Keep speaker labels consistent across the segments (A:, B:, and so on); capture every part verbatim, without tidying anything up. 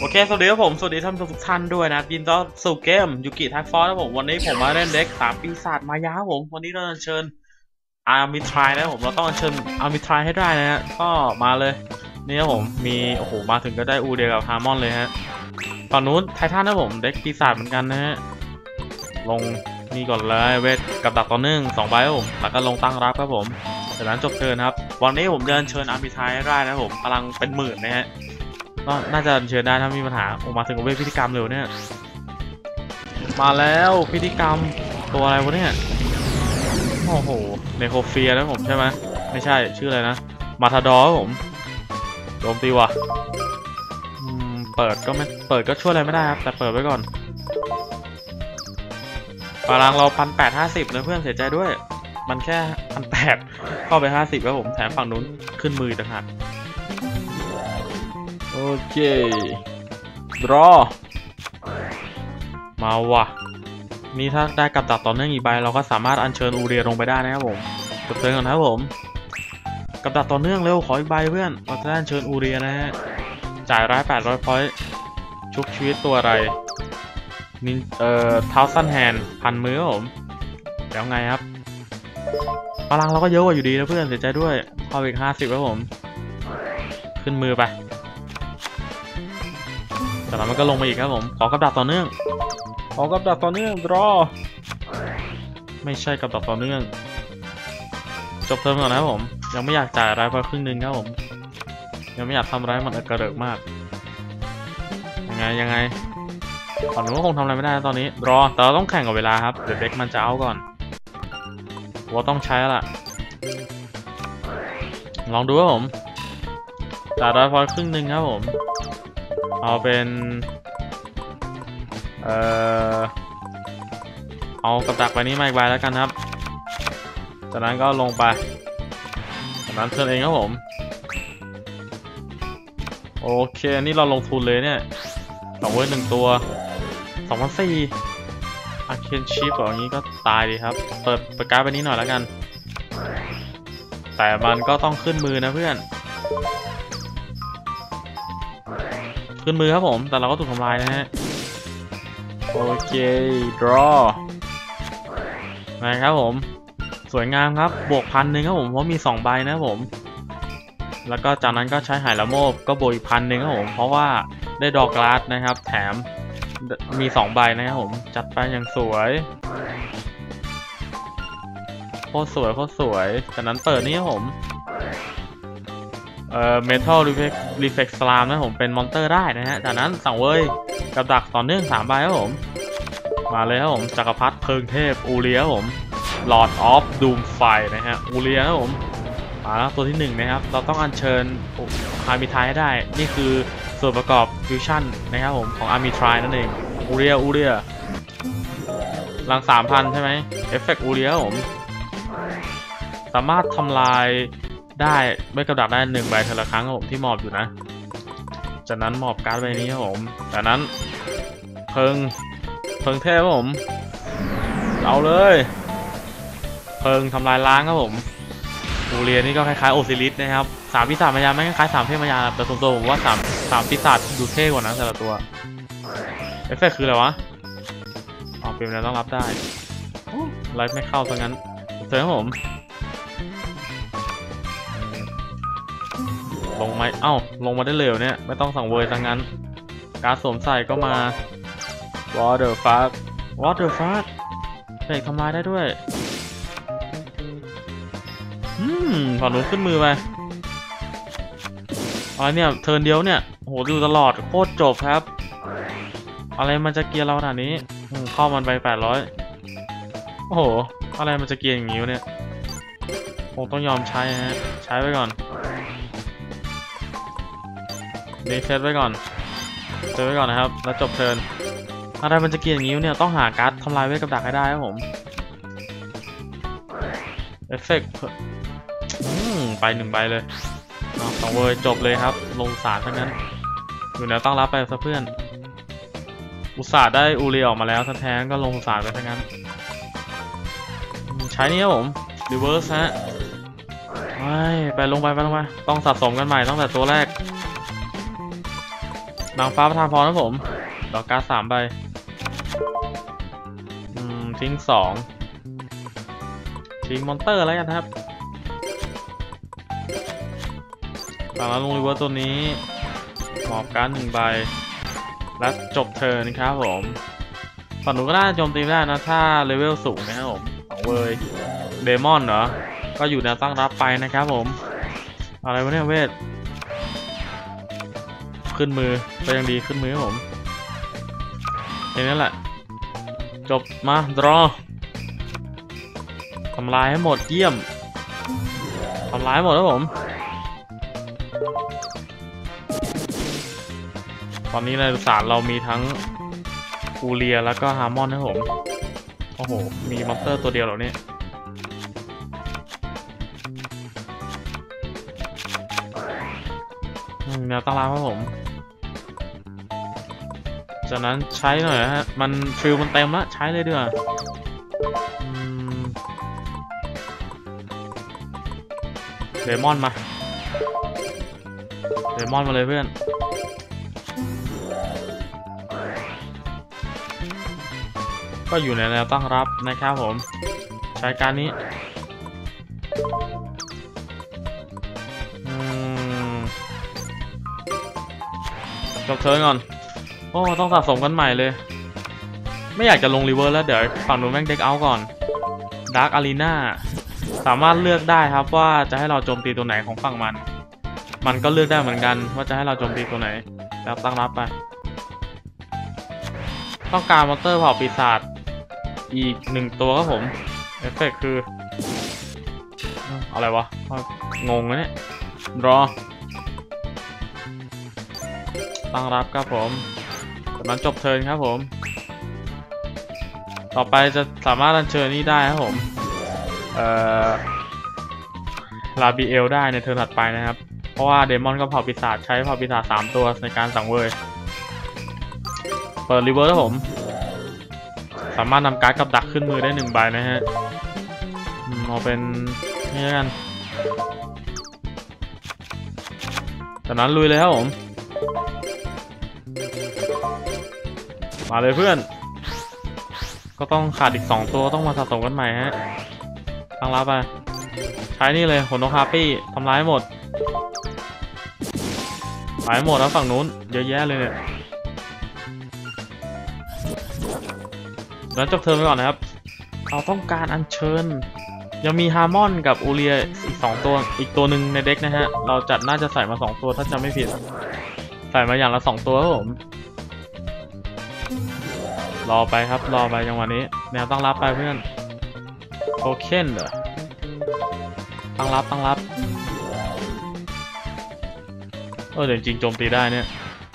A: โอเคสวัสดีครับผมสวัสดีท่านทุกท่านด้วยนะยินดีต้อนรับสู่เกมยูกิไทฟอร์นะผมวันนี้ผมมาเล่นเด็กสามปีศาจมายาผมวันนี้เราเชิญอาร์มิทรายนะผมเราต้องเชิญอาร์มิทรายให้ได้นะฮะก็มาเลยนี่ครับผมมีโอ้โหมาถึงก็ได้อูเดียกับฮาร์มอนเลยฮะฝั่งนู้นไททันนะผมเด็กปีศาจเหมือนกันนะฮะลงนี่ก่อนเลยเวทกับดักต่อเนื่องสองใบครับผมแล้วก็ลงตั้งรับครับผมจากนั้นจบเทิร์นครับวันนี้ผมจะเชิญอาร์มิทรายให้ได้นะผมพลังเป็นหมื่นนะฮะก็น่าจะเชิญได้ถ้ามีปัญหาออกมาถึงกับเวทพิธีกรรมเร็วเนี่ยมาแล้วพิธีกรรมตัวอะไรวะเนี่ยโอ้โหเนโครเฟียนะผมใช่ไหมไม่ใช่ชื่ออะไรนะมาทาดอร์ผมโจมตีว่ะเปิดก็ไม่เปิดก็ช่วยอะไรไม่ได้ครับแต่เปิดไว้ก่อนพลังเราพันแปดห้าสิบนะเพื่อนเสียใจด้วยมันแค่พันแปดเข้าไปห้าสิบแล้วผมแถมฝั่งนู้นขึ้นมือต่างหากโอเครอมาว่ะนี่ถ้าได้กับดักต่อเนื่องอีกใบเราก็สามารถอัญเชิญอูเรียลงไปได้นะครับผมจบเทิร์นก่อนนะครับผมกับดักต่อเนื่องเร็วขออีกใบเพื่อนเราจะได้อัญเชิญอูเรียนะฮะจ่ายร้อยแปดร้อยพอยต์ชุบชีวิตตัวอะไรนินเอ่อเท้าสั้นแฮนพันมือครับผมแล้วไงครับพลังเราก็เยอะกว่าอยู่ดีนะเพื่อนเสียใจด้วยเข้าอีกห้าสิบครับผมขึ้นมือไปแต่แล้วมันก็ลงมาอีกครับผมขอกับดักต่อเนื่องขอกับดักต่อเนื่องรอไม่ใช่กับดักต่อเนื่องจบเทิร์นก่อนนะครับผมยังไม่อยากจ่ายอะไรเพราะครึ่งหนึ่งครับผมยังไม่อยากทำอะไรมันกระเริกมากยังไงยังไงตอนนี้ก็คงทำอะไรไม่ได้ตอนนี้รอแต่เราต้องแข่งกับเวลาครับเดี๋ยวเด็กมันจะเอาก่อนว่าต้องใช้ละลองดูครับผมจ่ายได้พอครึ่งหนึ่งครับผมเอาเป็นเอ่อเอากับดักใบนี้มาอีกใบแล้วกันครับจากนั้นก็ลงไปจากนั้นเทิร์นเองครับผมโอเคนี่เราลงทุนเลยเนี่ยสองเวอร์หนึ่งตัวสองพันสี่อาร์เคนชิปอย่างนี้ก็ตายดีครับเปิดประกาศใบนี้หน่อยแล้วกันแต่มันก็ต้องขึ้นมือนะเพื่อนขึ้นมือครับผมแต่เราก็ถูกทำลายนะฮะโอเค draw นะครับผมสวยงามครับบวกพันหนึ่งครับผมเพราะมีสองใบนะผมแล้วก็จากนั้นก็ใช้หายละโมบก็บวกอีกพันหนึ่งครับผมเพราะว่าได้ดอกกลาสนะครับแถมมีสองใบนะครับผมจัดไปอย่างสวยโคตรสวยโคตรสวยจากนั้นเปิดนี่ครับผมเอ่อ Metal Reflex Slam นะผมเป็นมอนเตอร์ได้นะฮะจากนั้นสั่งเว้ยกับดักต่อเนื่องสามใบครับผมมาเลยครับผมจักรพรรดิเพลิงเทพอูเรียครับผม Lord of Doomfire นะฮะอูเรียครับผมมาแล้วตัวที่หนึ่งนะครับเราต้องอัญเชิญอาร์มิทรายให้ได้นี่คือส่วนประกอบฟิวชั่นนะครับผมของอาร์มิทรายนั่นเองอูเรียอูเรียรัง สามพัน ใช่ไหมเอฟเฟกต์อูเรียครับผมสามารถทำลายได้ไม่กับดักได้หนึ่งใบทีละครั้งครับผมที่มอบอยู่นะจากนั้นมอบการ์ดใบนี้ครับผมจากนั้นเพิงเพิงเทพครับผมเอาเลยเพิงทำลายล้างครับผมอูเรียนี่ก็คล้ายๆโอซิลิสนะครับสามปีศาจมายาไม่คล้ายๆสามเทพมายาแต่ส่วนตัวผมว่าสามสามปีศาจดูเท่กว่านั้นแต่ละตัวเอฟเฟกต์คืออะไรวะอ๋อเป็นแล้วต้องรับได้ไลฟ์ไม่เข้าซะงั้นเจอครับผมลงไหมเอ้าลงมาได้เร็วเนี่ยไม่ต้องสั่งเวอร์ซะงั้นการสวมใส่ก็มา Water Fast Water Fast เด็กทำลายได้ด้วยอืมผ่านหนูขึ้นมือไปอะไรเนี่ยเทิร์นเดียวเนี่ยโหดูตลอดโคตรจบครับอะไรมันจะเกียร์เราขนาดนี้เข้ามันไปแปดร้อยโอ้โหอะไรมันจะเกียร์อย่างนี้วะเนี่ยคงต้องยอมใช้ฮะใช้ไว้ก่อนรีเซ็ตไว้ก่อนเซตไว้ก่อนนะครับแล้วจบเทิร์นอะไรมันจะเกียร์อย่างนี้เนี่ยต้องหาการ์ดทำลายเวทกับดักให้ได้ครับผมเอฟเฟกต์ไปหนึ่งใบเลยสองเวอร์จบเลยครับลงสารทั้งนั้นอยู่แล้วต้องรับไปซะเพื่อนอุตส่าห์ได้อูเรียออกมาแล้วแท้ๆก็ลงสารไปทั้งนั้นใช้นี่ครับผมรีเวิร์สฮะไปไปลงไปไปลงไปต้องสะสมกันใหม่ตั้งแต่ตัวแรกนางฟ้าประทานพรนะผมดอกการ์ดสามใบอืมทิ้งสองทิ้งมอนเตอร์แล้วกันครับฝั่งนั้นลงรีเวิร์สตัวนี้หมอบการ์ดหนึ่งใบและจบเทิร์นครับผมฝั่งหนูก็น่าโจมตีได้นะถ้าเลเวลสูงนะครับผมสองเวยเดมอนเหรอก็อยู่แนวตั้งรับไปนะครับผมอะไรวะเนี่ยเวทขึ้นมือก็ยังดีขึ้นมือผมแค่นี้แหละจบมาดรอทำลายให้หมดเยี่ยมทำลายให้หมดแล้วผมตอนนี้ในสารเรามีทั้งอูเลียแล้วก็ฮาร์มอนนะผมโอ้โหมีมอนสเตอร์ตัวเดียวเหรอเนี่ยแนวตั้งรับครับผมจากนั้นใช้หน่อยนะฮะมันฟิลมันเต็มละใช้เลยดีกว่าเดมอนมาเดมอนมาเลยเพื่อนก็อยู่ในแนวตั้งรับนะครับผมใช้การนี้จบเทิร์นก่อนโอ้ต้องสะสมกันใหม่เลยไม่อยากจะลงรีเวิร์สแล้วเดี๋ยวฝั่งนู้นแม่งเด็กเอาก่อนดาร์กอารีนาสามารถเลือกได้ครับว่าจะให้เราโจมตีตัวไหนของฝั่งมันมันก็เลือกได้เหมือนกันว่าจะให้เราโจมตีตัวไหนแล้วตั้งรับไปต้องการมอนเตอร์เผ่าปีศาจอีกหนึ่งตัวครับผมเอฟเฟกต์คืออะไรวะงงเลยเนี่ยรอตั้งรับครับผมจากนั้นจบเทิร์นครับผมต่อไปจะสามารถอัญเชิญนี่ได้ครับผมเอ่อลาบีเอลได้ในเทิร์นถัดไปนะครับเพราะว่าเดมอนก็เผ่าปีศาจใช้เผ่าปีศาจสามตัวในการสังเวยเปิดรีเวิร์สครับผมสามารถนำการ์ดกับดักขึ้นมือได้หนึ่งใบนะฮะเอาเป็นนี่แล้วกันจากนั้นลุยเลยครับผมมาเลยเพื่อนก็ต้องขาดอีกสองตัวต้องมาสะสมกันใหม่ฮะตั้งรับไปใช้นี่เลยขนนกฮาร์ปี้ทำร้ายหมดหายหมดแล้วฝั่งนู้นเยอะแยะเลยเนี่ยแล้วจบเทิร์นไปก่อนนะครับเราต้องการอัญเชิญยังมีฮาร์มอนกับอูเลียอีกสองตัวอีกตัวหนึ่งในเด็กนะฮะเราจัดน่าจะใส่มาสองตัวถ้าจำไม่ผิดใส่มาอย่างละสองตัวครับผมรอไปครับรอไปจังหวะนี้แนวตั้งรับไปเพื่อนโทเค็นเหรอตั้งรับตั้งรับเออเดี๋ยวจริงโจมตีได้เนี่ย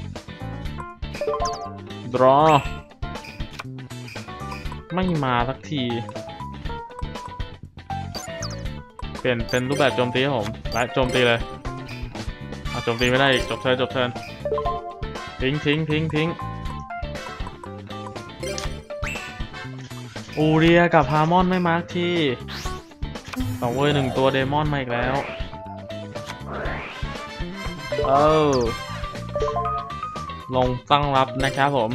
A: ดรอไม่มาสักทีเปลี่ยนเป็นรูปแบบโจมตีครับผมและโจมตีเลยโจมตีไม่ได้จบเทิร์นจบเทิร์นทิ้งทิ้งทิ้งทิ้งอูเรียกับฮาร์มอนไม่มาร์คที่สองเวอร์หนึ่งตัวเดมอนมาอีกแล้วเออลงตั้งรับนะครับผม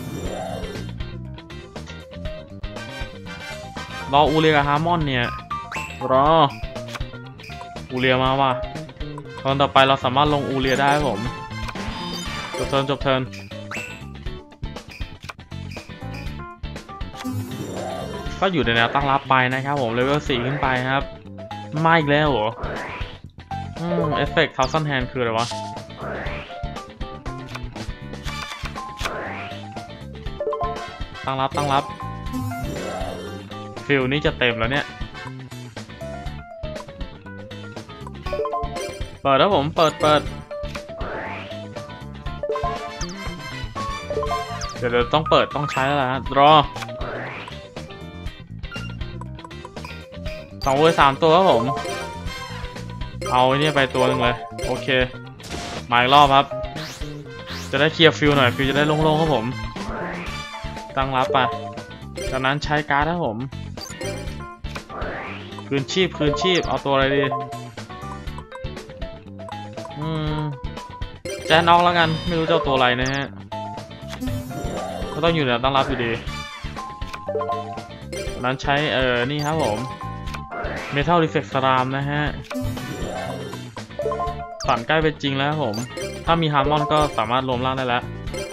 A: รออูเรียกับฮาร์มอนเนี่ยรออูเรียมาว่ะตอนต่อไปเราสามารถลงอูเรียได้ผมจบเทิร์นจบเทิร์นก็อยู่ในแนวตั้งรับไปนะครับผมเลเวลสี่ขึ้นไปครับมาอีกแล้วเหรออืมเอฟเฟกต์ทัลซันแฮนคืออะไรวะตั้งรับตั้งรับฟิลนี้จะเต็มแล้วเนี่ยเปิดแล้วผมเปิดเปิดเดี๋ยวเราต้องเปิดต้องใช้แล้วนะรอสองเวอร์สามตัวครับผมเอาไอ้นี่ไปตัวหนึ่งเลยโอเคมาอีกรอบครับจะได้เคลียร์ฟิลหน่อยฟิลจะได้โล่งๆครับผมตั้งรับไปจากนั้นใช้การ์ดครับผมคืนชีพคืนชีพเอาตัวอะไรดีอืมแจ๊น็อกแล้วกันไม่รู้เจ้าตัวอะไรนะฮะก็ต้องอยู่ในตั้งรับอยู่ดีนั้นใช้เออนี่ครับผมเมทัลรีเฟกซ์สลามนะฮะฝันใกล้เป็นจริงแล้วผมถ้ามีฮาร์มอนก็สามารถรวมร่างได้แล้ว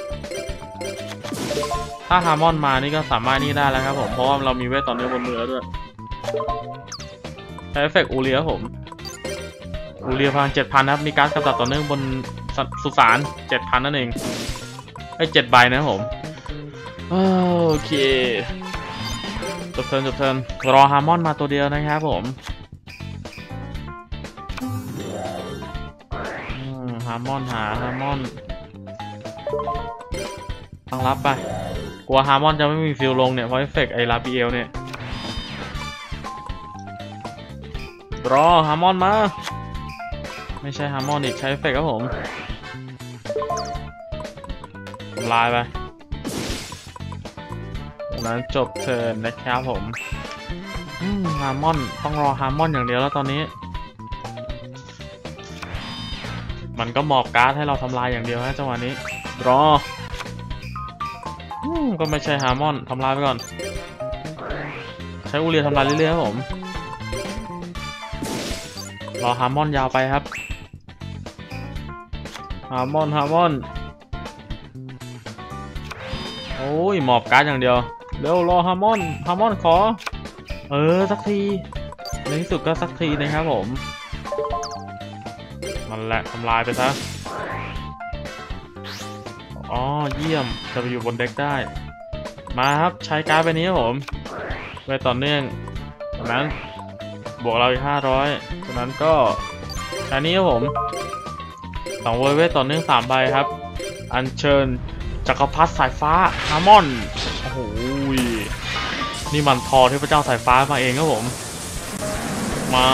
A: ถ้าฮาร์มอนมานี่ก็สามารถนี่ได้แล้วครับผมเพราะว่าเรามีเวทต่อเนื่องบนมือแล้วด้วยใช้เอฟเฟกต์อูเรียผมอูเรียพลัง เจ็ดพัน ครับมีการกำจัดต่อเนื่องบนสุสาน เจ็ดพัน นั่นเองไอ้เจ็ดใบนะครับผมโอเคจบเทิร์นจบเทิร์นรอฮาร์มอนมาตัวเดียวนะครับผมฮาร์มอนหาฮาร์มอนตั้งรับไปกลัวฮาร์มอนจะไม่มีฟิลลงเนี่ยเพราะเอฟเฟกต์ไอลาบิเอลเนี่ยรอฮาร์มอนมาไม่ใช่ฮาร์มอนอีกใช้เอฟเฟกต์ครับผมทำลายไปนั้นจบเทิร์นนะครับผมฮาร์มอนต้องรอฮาร์มอนอย่างเดียวแล้วตอนนี้มันก็หมอบการ์ดให้เราทำลายอย่างเดียวนะจังหวะนี้รอก็ไม่ใช่ฮาร์มอนทำลายไปก่อนใช้อูเรียทำลายเรื่อยๆครับผมรอฮาร์มอนยาวไปครับฮาร์มอนฮาร์มอนโอ้ยหมอบการ์ดอย่างเดียวเร็วรอฮาร์มอนฮาร์มอนขอเออสักทีในที่สุดก็สักทีนะครับผมมันแหละทำลายไปซะอ๋อเยี่ยมจะไปอยู่บนเด็กได้มาครับใช้การ์ดใบนี้ครับผมไว้ต่อเนื่องจากนั้นบวกเราอีกห้าร้อยจากนั้นก็อันนี้ครับผมสองเวเวทต่อเนื่องสามใบครับอัญเชิญจักรพรรดิสายฟ้าฮาร์มอนโอ้โหนี่มันทอเทพเจ้าสายฟ้ามาเองครับผมมา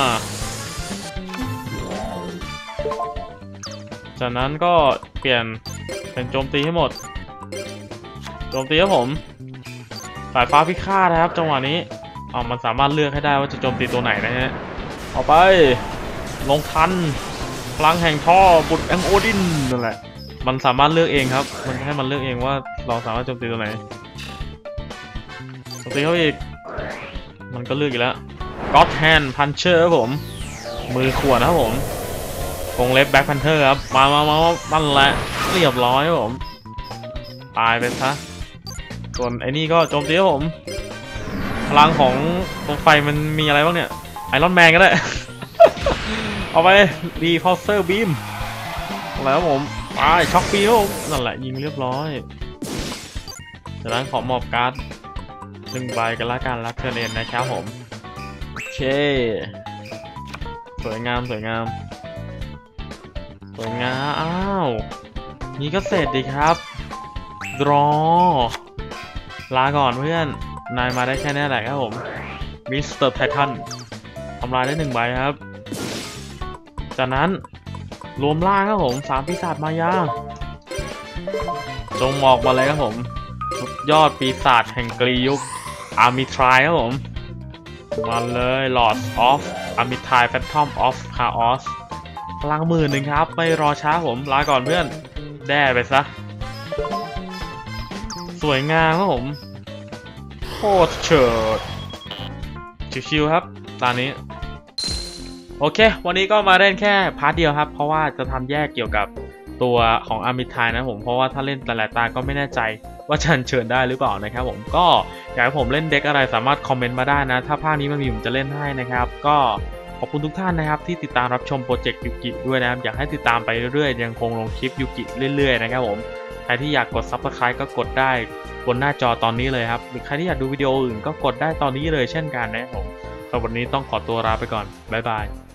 A: จากนั้นก็เปลี่ยนเป็นโจมตีให้หมดโจมตีครับผมสายฟ้าพิฆาตนะครับจังหวะนี้อ๋อมันสามารถเลือกให้ได้ว่าจะโจมตีตัวไหนนะฮะเอาไปลงทันพลังแห่งท่อบุตรแองโอดินนั่นแหละมันสามารถเลือกเองครับมันให้มันเลือกเองว่าเราสามารถโจมตีตัวไหนโจมตีเขาอีกมันก็เลือกอีกแล้วก็อดแฮนด์พันเชอร์ครับผมมือขวดนะครับผมกงเล็บแบ็คแพนเทอร์ครับมามามามันแหละเรียบร้อยครับผมตายไปซะส่วนไอ้นี่ก็โจมตีครับผมพลังของตรงไฟมันมีอะไรบ้างเนี่ยไอรอนแมนก็ได้ เอาไปรีพอร์เซอร์บีมแล้วผมไปช็อคปีครับนั่นแหละยิงเรียบร้อยจากนั้นขอมอบการ์ดหนึ่งใบกันละกันรับเชิญเองนะครับผมโอเคสวยงามสวยงามสวยงามอ้าวนี่ก็เสร็จดีครับดรอลาก่อนเพื่อนนายมาได้แค่นี้แหละครับผมมิสเตอร์ไททันทำลายได้หนึ่งใบครับจากนั้นรวมล่างครับผมสามปีศาจมายาจงหมอกมาเลยครับผมสุดยอดปีศาจแห่งกรียุคอาร์มิทรายครับผมมาเลย Lord of อาร์มิทราย Phantom of Chaos พลังหมื่นหนึ่งครับไม่รอช้าผมลาก่อนเพื่อนแด่ไปซะสวยงามครับผมโคตรเฉิดชิวๆครับตอนนี้โอเควันนี้ก็มาเล่นแค่พาร์ทเดียวครับเพราะว่าจะทำแยกเกี่ยวกับตัวของอาร์มิทายนะผมเพราะว่าถ้าเล่นหลายๆตาก็ไม่แน่ใจว่าจะเชิญได้หรือเปล่านะครับผมก็อยากให้ผมเล่นเด็กอะไรสามารถคอมเมนต์มาได้นะถ้าภาคนี้มันมีผมจะเล่นให้นะครับก็ขอบคุณทุกท่านนะครับที่ติดตามรับชมโปรเจกต์ยูกิด้วยนะครับอยากให้ติดตามไปเรื่อยๆยังคงลงคลิปยูกิเรื่อยๆนะครับผมใครที่อยากกด ซับสไครบ์ ก็กดได้บนหน้าจอตอนนี้เลยครับหรือใครที่อยากดูวิดีโออื่นก็กดได้ตอนนี้เลยเช่นกันนะครับผมสำหรับวันนี้ต้องขอตัวลาไปก่อนบ๊ายบาย